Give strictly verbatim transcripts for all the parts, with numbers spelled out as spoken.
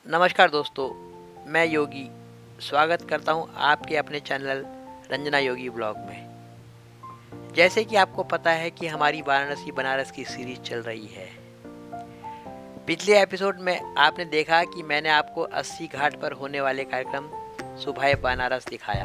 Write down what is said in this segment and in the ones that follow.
नमस्कार दोस्तों, मैं योगी स्वागत करता हूं आपके अपने चैनल रंजना योगी ब्लॉग में। जैसे कि आपको पता है कि हमारी वाराणसी बनारस की सीरीज चल रही है। पिछले एपिसोड में आपने देखा कि मैंने आपको अस्सी घाट पर होने वाले कार्यक्रम सुबह बनारस दिखाया।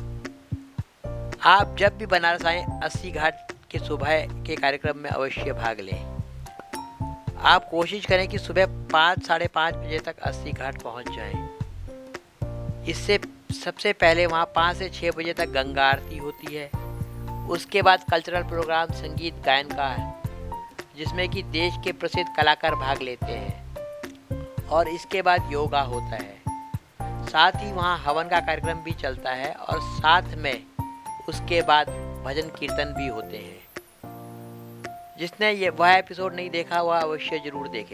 आप जब भी बनारस आएँ अस्सी घाट के सुबह के कार्यक्रम में अवश्य भाग लें। आप कोशिश करें कि सुबह पाँच साढ़े पाँच बजे तक अस्सी घाट पहुंच जाएं। इससे सबसे पहले वहां पाँच से छः बजे तक गंगा आरती होती है। उसके बाद कल्चरल प्रोग्राम संगीत गायन का है, जिसमें कि देश के प्रसिद्ध कलाकार भाग लेते हैं। और इसके बाद योगा होता है। साथ ही वहां हवन का कार्यक्रम भी चलता है और साथ में उसके बाद भजन कीर्तन भी होते हैं। जिसने ये वह एपिसोड नहीं देखा वह अवश्य जरूर देखे।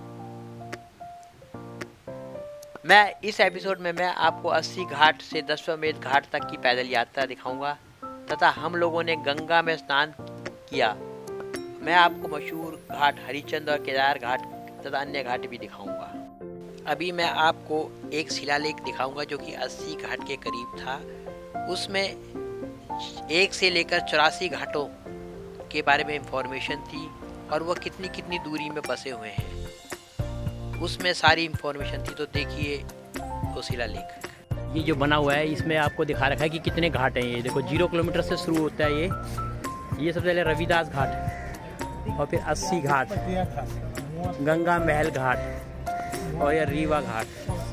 मैं इस एपिसोड में मैं आपको अस्सी घाट से दशाश्वमेध घाट तक की पैदल यात्रा दिखाऊंगा तथा हम लोगों ने गंगा में स्नान किया। मैं आपको मशहूर घाट हरिश्चंद्र और केदार घाट तथा अन्य घाट भी दिखाऊंगा। अभी मैं आपको एक शिलालेख दिखाऊंगा जो कि अस्सी घाट के करीब था। उसमें एक से लेकर चौरासी घाटों के बारे में इंफॉर्मेशन थी और वह कितनी कितनी दूरी में बसे हुए हैं, उसमें सारी इंफॉर्मेशन थी। तो देखिए वो शिलालेख। ये जो बना हुआ है इसमें आपको दिखा रखा है कि कितने घाट हैं। ये देखो जीरो किलोमीटर से शुरू होता है। ये ये सबसे पहले रविदास घाट और फिर अस्सी घाट, गंगा महल घाट और ये रीवा घाट,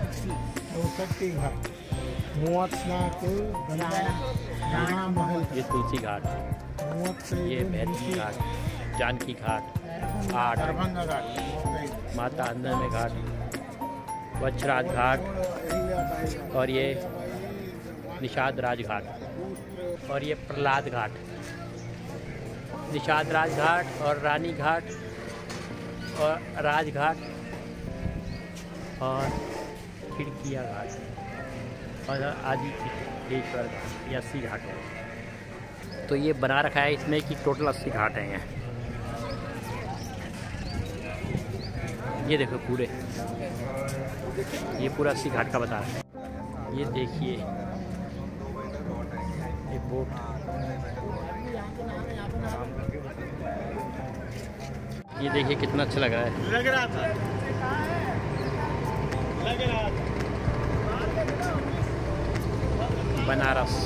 ये तुलसी घाट, ये भैरवी घाट, जानकी घाट, आठ माता अंदर में घाट, वच्छराज घाट और ये निषाद राज घाट और ये प्रहलाद घाट, निषाद राज घाट और रानी घाट और राजघाट और खिड़किया घाट और आदि सिद्धेश्वर घाट, ये अस्सी घाट है। तो ये बना रखा है इसमें कि टोटल अस्सी घाट हैं यहाँ। ये देखो पूरे ये पूरा अस्सी घाट का बता रहा है। ये देखिए ये बोट, ये देखिए कितना अच्छा लग रहा है। लग रहा था लग रहा था बनारस।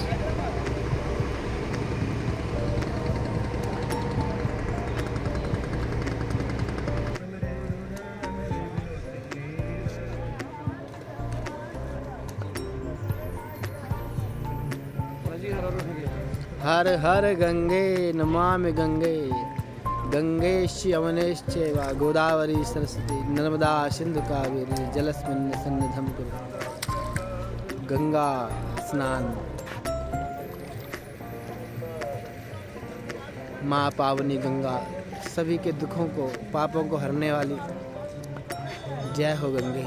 हर हर गंगे नमामि गंगे गंगेश्च यमुनेश्च वा गोदावरी सरस्वती नर्मदा सिंधु कावेरी जलस्मिन् सन्निधिं कुरु। गंगा स्नान माँ पावनी गंगा सभी के दुखों को पापों को हरने वाली। जय हो गंगे।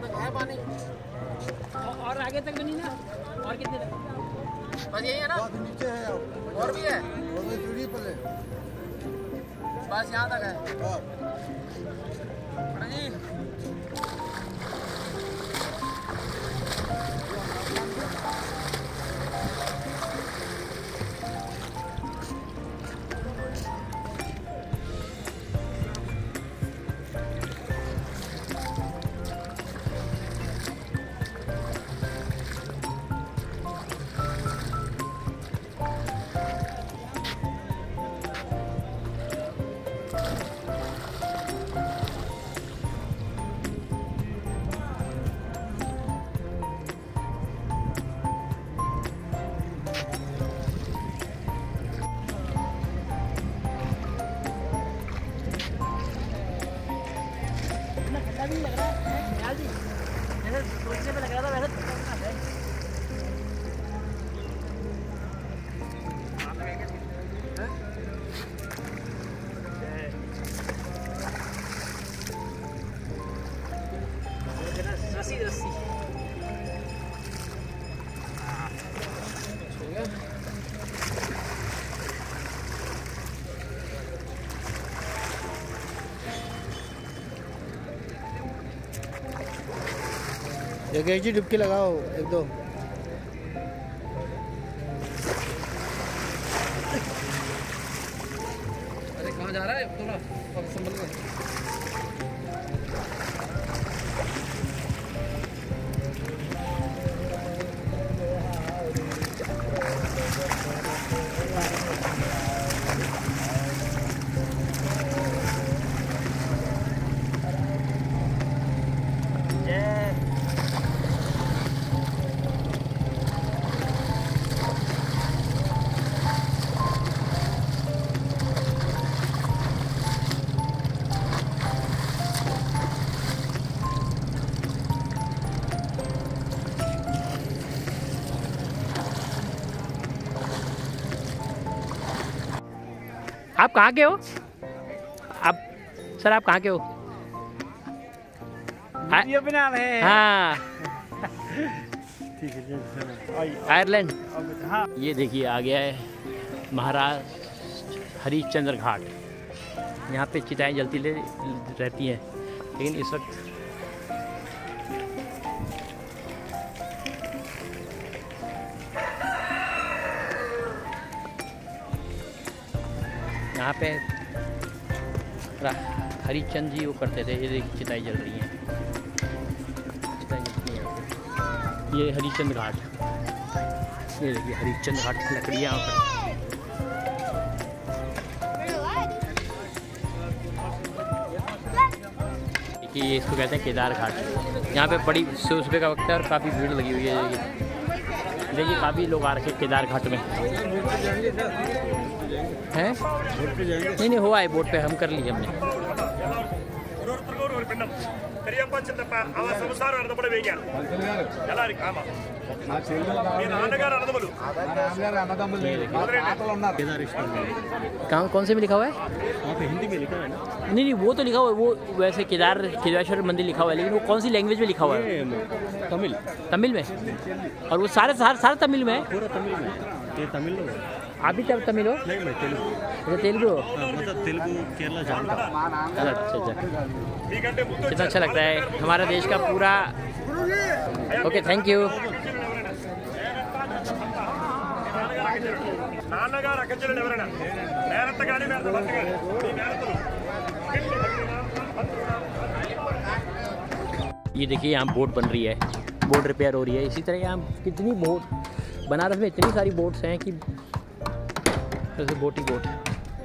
और आगे तक बनी ना? और कितने तक? बस यही है ना? नीचे है और भी है? बस यहाँ तक है। जी भी लग रहा है जी, जैसे सोचने में लग रहा था वैसे है। रस्सी रस्सी एक एक जी डुबकी लगाओ एक दो। अरे कहाँ जा रहा है थोड़ा संभल कर। आप कहाँ के हो? आप सर आप कहाँ के हो? वीडियो बना रहे हैं। हाँ ठीक है। आयरलैंड। हाँ ये देखिए आ गया है महाराज हरिश्चंद्र घाट। यहाँ पे चिताएं जलती ले रहती हैं, लेकिन इस वक्त यहाँ पे हरिश्चंद्र जी वो करते थे। ये देखिए चिताएं जल रही हैं, चिताएं जलती हैं यहाँ पे। ये हरिश्चंद्र घाट, ये देखिए हरिश्चंद्र घाट, लकड़ियाँ यहाँ पर। देखिए ये इसको कहते हैं केदार घाट। यहाँ पे बड़ी सुबह सुबह का वक्त है और काफ़ी भीड़ लगी हुई है। देखिए देखिए काफ़ी लोग आ रखे हैं केदार घाट में। हैं? नहीं नहीं हुआ है बोट पे, हम कर लिए हमने। कहाँ कौन से में लिखा हुआ है? वहाँ पे हिंदी में लिखा है ना? नहीं नहीं वो तो लिखा हुआ है, वो वैसे केदार केदारेश्वर मंदिर लिखा हुआ है, लेकिन वो कौन सी लैंग्वेज में लिखा हुआ है? तमिल। तमिल में? और वो सारे सारे सारे तमिल में है? पूरा तमिल में। ये तमिल लोग। आप भी तब तमिल हो? नहीं मैं तेलुगु। अच्छा तेलुगु हो? हाँ, मतलब तेलुगु केरला जानता हूँ। अच्छा अच्छा, कितना अच्छा लगता है हमारा देश का पूरा। Okay thank you. ये देखिए यहाँ बोट बन रही है, बोट रिपेयर हो रही है। इसी तरह यहाँ कितनी बोट, बनारस में इतनी सारी बोट्स हैं कि जैसे बोट ही बोट।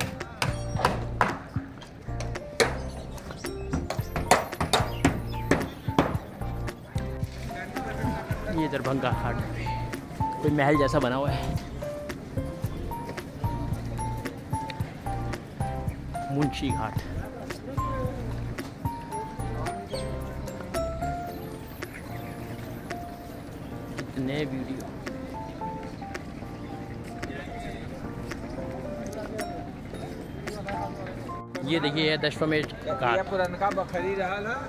ये दरभंगा घाट कोई महल जैसा बना हुआ है। मुंशी घाट, इतने वीडियो। ये देखिए है दशमेश घाट। पुरनका बखरी रहा ना।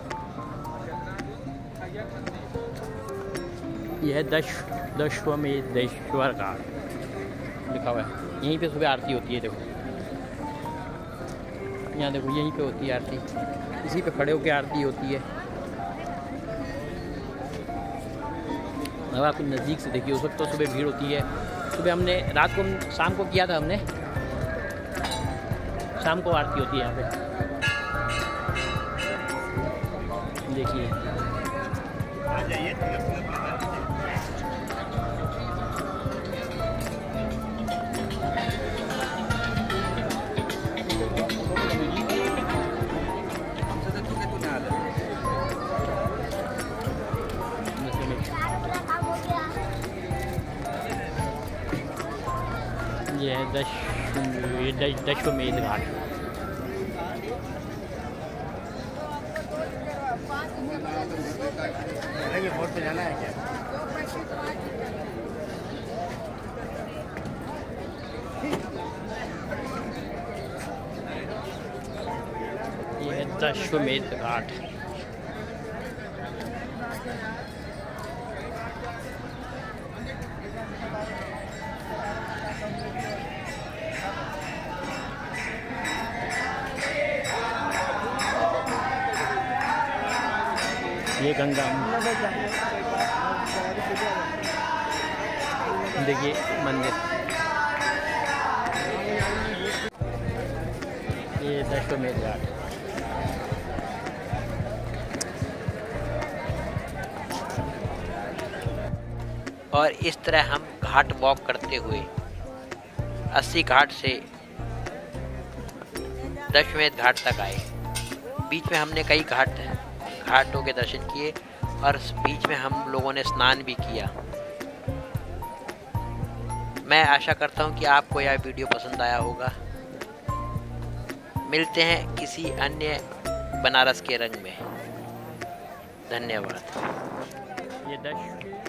यह है दश दशमेश्वर घाट लिखा हुआ है। यहीं पे सुबह आरती होती है। देखो यहाँ देखो यहीं पे होती है आरती, इसी पे खड़े होकर आरती होती है। अब आप नज़दीक से देखिए, उस वक्त तो सुबह भीड़ होती है। सुबह हमने रात को शाम को किया था, हमने शाम को आरती होती है यहाँ पे। देखिए ये है दश ये दश दशमेध घाट। बोट पे जाना है क्या? ये है दशमेध घाट। ये गंगा, देखिए मंदिर, ये दशमेध घाट। और इस तरह हम घाट वॉक करते हुए अस्सी घाट से दशमेध घाट तक आए। बीच में हमने कई घाट घाटों के दर्शन किए और बीच में हम लोगों ने स्नान भी किया। मैं आशा करता हूँ कि आपको यह वीडियो पसंद आया होगा। मिलते हैं किसी अन्य बनारस के रंग में। धन्यवाद। ये दश